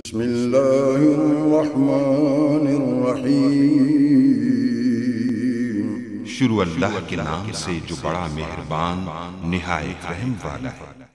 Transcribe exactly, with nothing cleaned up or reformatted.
बिस्मिल्लाहिर्रहमानिर्रहीम। शुरू अल्लाह के नाम से जो बड़ा मेहरबान निहायत रहम वाला है।